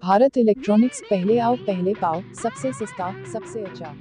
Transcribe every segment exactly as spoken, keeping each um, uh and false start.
Bharat electronics, पहले आओ पहले पाओ, सबसे सस्ता सबसे अच्छा।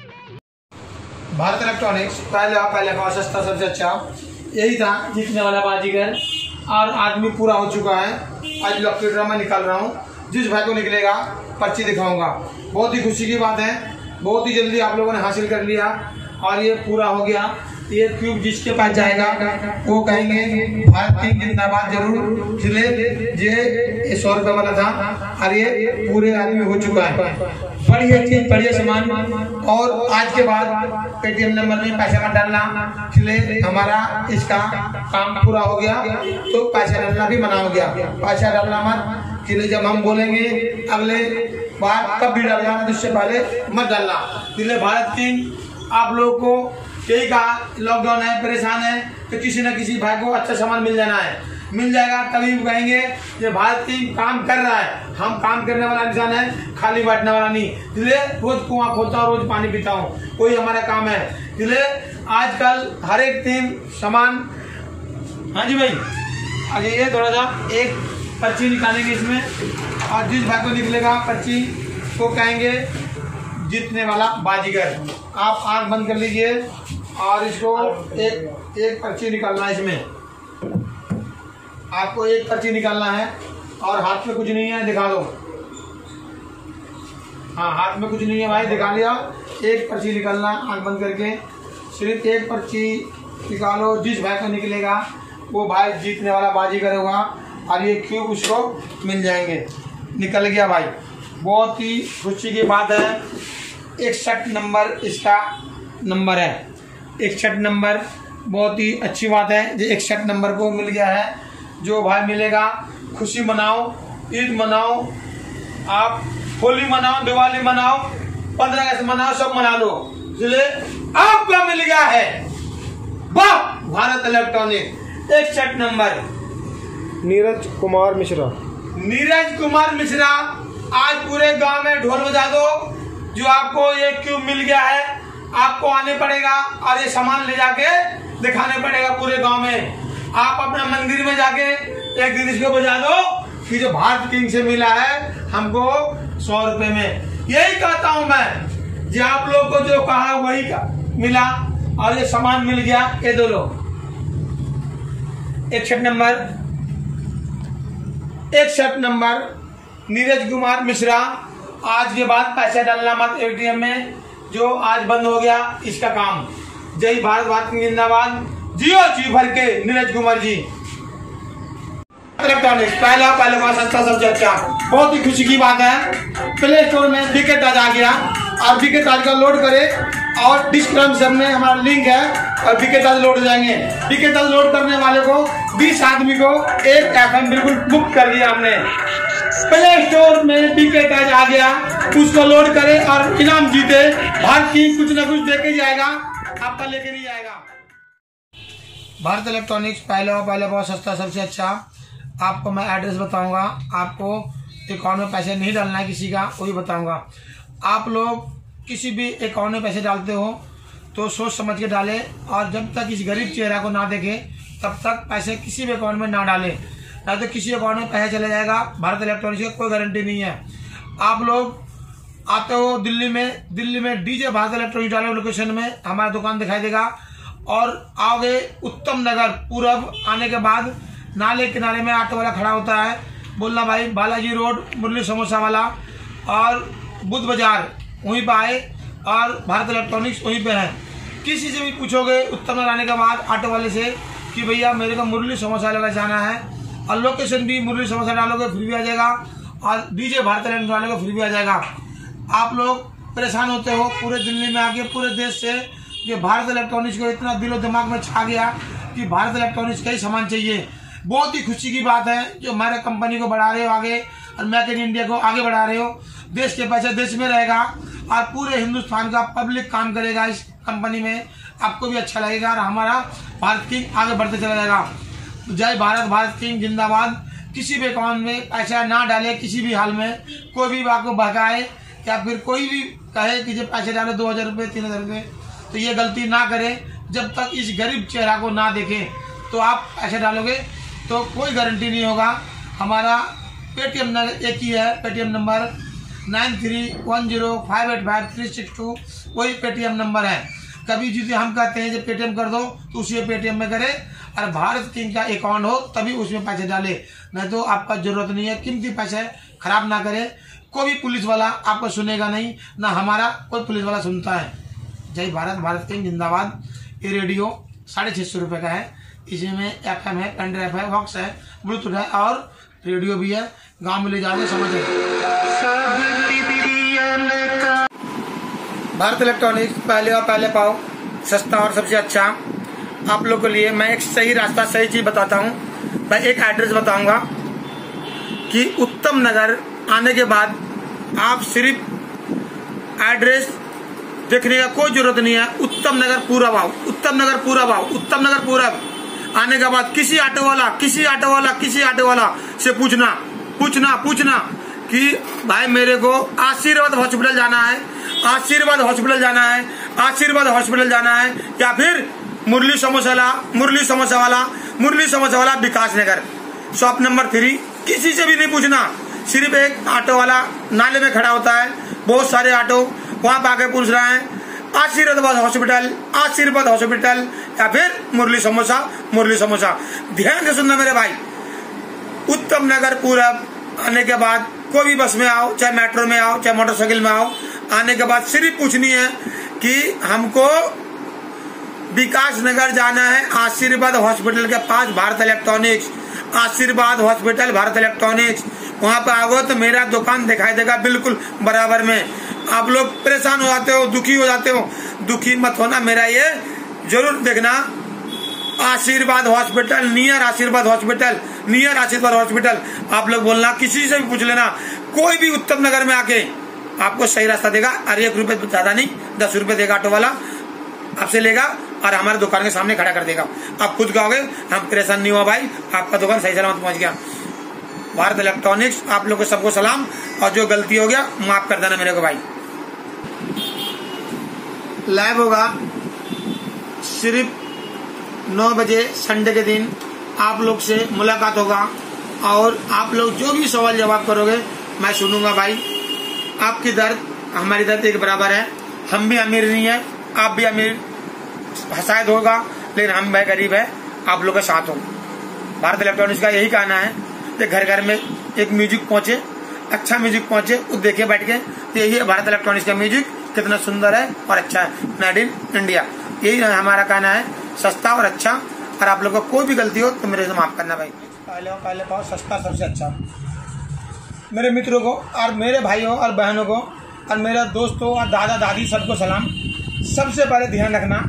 भारत इलेक्ट्रॉनिक्स, पहले आओ पहले पाओ, सस्ता सबसे अच्छा। यही था जीतने वाला बाजीगर और आदमी पूरा हो चुका है। आज लकी ड्रा मैं निकाल रहा हूँ, जिस भाई को निकलेगा पर्ची दिखाऊंगा। बहुत ही खुशी की बात है, बहुत ही जल्दी आप लोगों ने हासिल कर लिया और ये पूरा हो गया। ये क्यूब जिसके पास जाएगा वो कहेंगे भारत की जिंदाबाद जरूर खिले। ये सौ रुपए वाला था और ये पूरे आदमी हो चुका है। बढ़िया चीज, बढ़िया सामान। और आज के बाद पेटीएम नंबर में पैसा मत डालना, खिले हमारा इसका काम पूरा हो गया तो पैसा डालना भी मना हो गया। पैसा डालना मत, खिले जब हम बोलेंगे अगले बार तब भी डालना, उससे पहले मत डालना। खिले भारत की आप लोगों को यही कहा, लॉकडाउन है, परेशान है तो किसी न किसी भाई को अच्छा सामान मिल जाना है, मिल जाएगा तभी कहेंगे ये भारत की काम कर रहा है। हम काम करने वाला इंसान है, खाली बैठने वाला नहीं। इसलिए रोज कुआं खोलता हूँ, रोज पानी पीता हूँ, कोई हमारा काम है। इसलिए आजकल हर एक दिन सामान। हाँ जी भाई, आगे ये थोड़ा सा एक पर्ची निकालेंगे इसमें और जिस भाई को निकलेगा पर्ची को कहेंगे जीतने वाला बाजीगर। आप आंख बंद कर लीजिए और इसको एक एक पर्ची निकालना है। इसमें आपको एक पर्ची निकालना है और हाथ में कुछ नहीं है, दिखा दो। हाँ, हाथ में कुछ नहीं है भाई, दिखा लिया। एक पर्ची निकालना, आंख बंद करके सिर्फ एक पर्ची निकालो। जिस भाई को निकलेगा वो भाई जीतने वाला बाजीगर होगा और ये क्यूब उसको मिल जाएंगे। निकल गया भाई, बहुत ही खुशी की बात है। इकसठ नंबर इसका नंबर है, इकसठ नंबर। बहुत ही अच्छी बात है जो इकसठ नंबर को मिल गया है। जो भाई मिलेगा खुशी मनाओ, ईद मनाओ, आप होली मनाओ, दिवाली मनाओ, पंद्रह अगस्त मनाओ, सब मना लो। इसलिए आपको मिल गया है वाह भारत इलेक्ट्रॉनिक इकसठ नंबर। नीरज कुमार मिश्रा, नीरज कुमार मिश्रा, आज पूरे गांव में ढोल बजा दो। जो आपको ये क्यूब मिल गया है, आपको आने पड़ेगा और ये सामान ले जाके दिखाने पड़ेगा पूरे गांव में। आप अपने मंदिर में जाके एक दिन इसको बजा दो कि जो भारत किंग से मिला है हमको सौ रुपए में। यही कहता हूं मैं, जो आप लोग को जो कहा वही का मिला और ये सामान मिल गया। ये दो लो, इकसठ नंबर, इकसठ नंबर नीरज कुमार मिश्रा। आज के बाद पैसा डालना मत एटीएम में, जो आज बंद हो गया इसका काम। जय भारत, भारत की जिंदाबाद, जियो जी भर के नीरज कुमार जी। इलेक्ट्रॉनिक्स, पहला पहले बार सस्ता सबसे अच्छा। बहुत ही खुशी की बात है, प्ले स्टोर में बीके ताज आ गया। आप बीके ताज का लोड करें और डिस्क्रिप्शन में हमारा लिंक है और बीके ताज लोड जाएंगे। बीके ताज लोड करने वाले को बीस आदमी को एक एफएम बिल्कुल बुक कर दिया हमने। प्ले स्टोर में बीके ताज आ गया, उसको लोड करें और इनाम जीते। भारत की कुछ न कुछ देके जाएगा, आपका लेके नहीं जाएगा। भारत इलेक्ट्रॉनिक्स, पहले और पहले बहुत सस्ता सबसे अच्छा। आपको मैं एड्रेस बताऊंगा, आपको अकाउंट में पैसे नहीं डालना है किसी का, वो भी बताऊंगा। आप लोग किसी भी अकाउंट में पैसे डालते हो तो सोच समझ के डालें और जब तक इस गरीब चेहरा को ना देखें तब तक पैसे किसी भी अकाउंट में ना डालें, ना तो किसी अकाउंट में पैसा चले जाएगा। भारत इलेक्ट्रॉनिक्स की कोई गारंटी नहीं है। आप लोग आते हो दिल्ली में, दिल्ली में डीजे भारत इलेक्ट्रॉनिक्स डालो लोकेशन में हमारा दुकान दिखाई देगा। और आओगे उत्तम नगर पूरब, आने के बाद नाले किनारे में ऑटो वाला खड़ा होता है, बोलना भाई बालाजी रोड मुरली समोसा वाला और बुद्ध बाजार, वहीं पे आए और भारत इलेक्ट्रॉनिक्स वहीं पे है। किसी से भी पूछोगे उत्तम नगर आने के बाद ऑटो वाले से कि भैया मेरे को मुरली समोसा लगा जाना है, और लोकेशन भी मुरली समोसा डालोगे फ्री भी आ जाएगा और डीजे भारत इलेक्ट्रॉनिक्स डालोगे फ्री भी आ जाएगा। आप लोग परेशान होते हो पूरे दिल्ली में आके, पूरे देश से, कि भारत इलेक्ट्रॉनिक्स को इतना दिलो दिमाग में छा गया कि भारत इलेक्ट्रॉनिक्स का ही सामान चाहिए। बहुत ही खुशी की बात है जो हमारे कंपनी को बढ़ा रहे हो आगे और मेक इन इंडिया को आगे बढ़ा रहे हो। देश के पैसे देश में रहेगा और पूरे हिंदुस्तान का पब्लिक काम करेगा इस कंपनी में, आपको भी अच्छा लगेगा और हमारा भारत किंग आगे बढ़ते चला जाएगा। जय भारत, भारत किंग जिंदाबाद। किसी भी अकाउंट में पैसा ना डाले किसी भी हाल में, कोई भी आपको बहकाए या फिर कोई भी कहे कि जब पैसे डालो दो हजार रुपये तीन हजार रुपये, तो ये गलती ना करें। जब तक इस गरीब चेहरा को ना देखें तो आप पैसे डालोगे तो कोई गारंटी नहीं होगा। हमारा पेटीएम नंबर एक ही है, Paytm number nine three one zero five eight five three six two, वही पेटीएम नंबर है। कभी जिसे हम कहते हैं जब पेटीएम कर दो तो उसी पेटीएम में करे, और भारत किंग का अकाउंट हो तभी उसमें पैसे डाले, नहीं तो आपका जरूरत नहीं है। कीमती पैसे खराब ना करे। कोई भी पुलिस वाला आपको सुनेगा नहीं, ना हमारा कोई पुलिस वाला सुनता है। जय भारत, भारत किंग जिंदाबाद। ये रेडियो साढ़े छः सौ रुपये का है। इसमें एफ एम है, पेन ड्राइव है, बॉक्स है, ब्लूटूथ है और रेडियो भी है। गाँव में ले जाओगे समझ। भारत इलेक्ट्रॉनिक्स पहले और पहले पाओ, सस्ता और सबसे अच्छा आप लोग के लिए। मैं एक सही रास्ता, सही चीज बताता हूँ। मैं एक एड्रेस बताऊंगा कि उत्तम नगर आने के बाद आप सिर्फ एड्रेस देखने का कोई जरूरत नहीं है। उत्तम नगर पूरब आओ, उत्तम नगर पूरब आओ, उत्तम नगर पूरब आने के बाद किसी ऑटो वाला किसी ऑटो वाला किसी ऑटो वाला से पूछना पूछना पूछना कि भाई मेरे को आशीर्वाद हॉस्पिटल जाना है, आशीर्वाद हॉस्पिटल जाना है, आशीर्वाद हॉस्पिटल जाना है, या फिर मुरली समोसा वाला मुरली समोसा वाला मुरली समोसा वाला Vikas Nagar shop number three. किसी से भी नहीं पूछना, सिर्फ एक ऑटो वाला नाले में खड़ा होता है, बहुत सारे ऑटो वहां पे आके पूछ रहा है आशीर्वाद हॉस्पिटल, आशीर्वाद हॉस्पिटल, या फिर मुरली समोसा मुरली समोसा। ध्यान से सुनना मेरे भाई, उत्तम नगर पूरब आने के बाद कोई भी बस में आओ, चाहे मेट्रो में आओ, चाहे मोटरसाइकिल में आओ, आने के बाद सिर्फ पूछनी है कि हमको विकास नगर जाना है, आशीर्वाद हॉस्पिटल के पास Bharat electronics, Ashirwad hospital Bharat electronics. वहां पर आओगे तो मेरा दुकान दिखाई देगा बिल्कुल बराबर में। आप लोग परेशान हो जाते हो, दुखी हो जाते हो, दुखी मत होना। मेरा ये जरूर देखना, Ashirwad hospital, near Ashirwad hospital, near Ashirwad hospital. आप लोग बोलना, किसी से भी पूछ लेना, कोई भी उत्तम नगर में आके आपको सही रास्ता देगा। और एक रुपए ज्यादा नहीं, दस रुपए देगा ऑटो वाला, आपसे लेगा और हमारे दुकान के सामने खड़ा कर देगा। आप खुद कहोगे हम परेशान नहीं हुआ भाई, आपका दुकान सही सलामत पहुंच गया। भारत इलेक्ट्रॉनिक्स आप लोग को सबको सलाम, और जो गलती हो गया माफ कर देना मेरे को भाई। लाइव होगा सिर्फ नौ बजे संडे के दिन, आप लोग से मुलाकात होगा और आप लोग जो भी सवाल जवाब करोगे मैं सुनूंगा भाई। आपकी दर्द हमारी दर्द एक बराबर है, हम भी अमीर नहीं है, आप भी अमीर शायद होगा, लेकिन हम भाई गरीब है, आप लोग के साथ हो। भारत इलेक्ट्रॉनिक्स का यही कहना है कि घर घर में एक म्यूजिक पहुंचे, अच्छा म्यूजिक पहुंचे, वो देखे बैठ के, तो यही है भारत इलेक्ट्रॉनिक्स का म्यूजिक कितना सुंदर है और अच्छा है, मेड इन इंडिया। यही हमारा कहना है, सस्ता और अच्छा। और आप लोग को कोई भी गलती हो तो मेरे से माफ करना भाई। पहले और पहले पाओ, सस्ता सबसे अच्छा। मेरे मित्रों को और मेरे भाइयों और बहनों को और मेरे दोस्तों और दादा दादी सबको सलाम। सबसे पहले ध्यान रखना,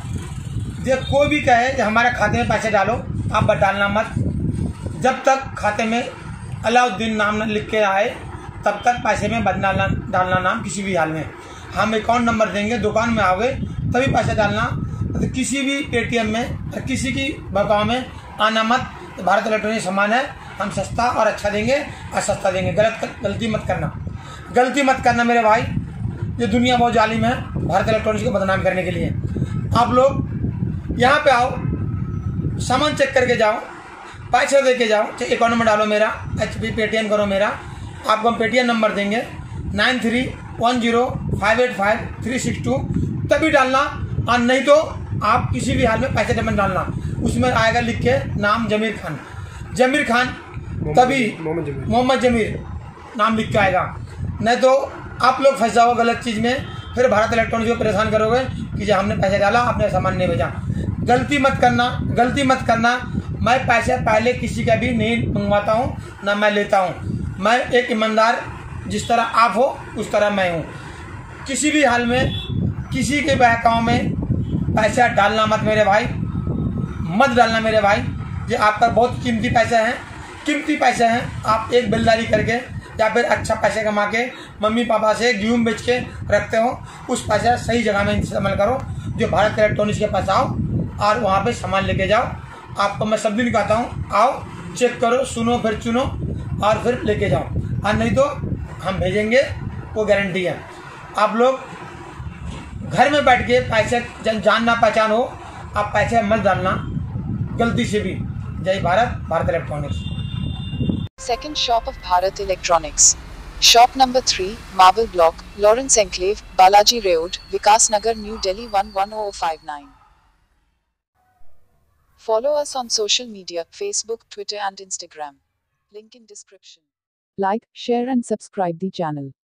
जब कोई भी कहे कि हमारे खाते में पैसे डालो, आप बस डालना मत। जब तक खाते में अलाउद्दीन नाम लिख के आए तब तक पैसे में बद डालना डालना नाम किसी भी हाल में। हम अकाउंट नंबर देंगे, दुकान में आओगे तभी पैसा डालना। तो किसी भी पेटीएम में या किसी की बकाव में आना मत। तो भारत इलेक्ट्रॉनिक सामान है, हम सस्ता और अच्छा देंगे और सस्ता देंगे। गलत गलती मत करना, गलती मत करना मेरे भाई। ये दुनिया बहुत जालिम है भारत इलेक्ट्रॉनिक्स को बदनाम करने के लिए। आप लोग यहाँ पे आओ, सामान चेक करके जाओ, पैसे दे के जाओ, चाहे अकाउंट में डालो मेरा, एच पी पेटीएम करो मेरा। आपको हम पेटीएम नंबर देंगे nine three one zero five eight five three six two, तभी डालना। और नहीं तो आप किसी भी हाल में पैसे पेमेंट डालना, उसमें आएगा लिख के नाम जमीर खान, जमीर खान, तभी मोहम्मद जमीर नाम लिख के आएगा। नहीं तो आप लोग फंस जाओ गलत चीज़ में, फिर भारत इलेक्ट्रॉनिक्स को परेशान करोगे कि जब हमने पैसे डाला आपने सामान नहीं भेजा। गलती मत करना, गलती मत करना। मैं पैसे पहले किसी का भी नहीं मंगवाता हूँ, ना मैं लेता हूँ। मैं एक ईमानदार, जिस तरह आप हो उस तरह मैं हूँ। किसी भी हाल में किसी के बहकाव में पैसा डालना मत मेरे भाई, मत डालना मेरे भाई। ये आपका बहुत कीमती पैसा है, कीमती पैसे हैं। आप एक बिलदारी करके या फिर अच्छा पैसे कमा के मम्मी पापा से गेहूँ बेच के रखते हो, उस पैसा सही जगह में इस्तेमाल करो। जो भारत इलेक्ट्रॉनिक्स के पास आओ और वहाँ पे सामान लेके जाओ। आपको मैं सब दिन कहता हूँ, आओ चेक करो, सुनो, फिर चुनो और फिर लेके जाओ। और नहीं तो हम भेजेंगे, वो गारंटी है। आप लोग घर में बैठ के पैसे जान ना पहचान हो, आप पैसे मत डालना गलती से भी। जय Bharat, Bharat electronics. second shop of Bharat Electronics. Shop number three, Marble Block, Lawrence Enclave, Balaji Road, Vikas Nagar, New Delhi one one zero zero five nine. Follow us on social media, Facebook, Twitter and Instagram. Link in description. Like, share and subscribe the channel.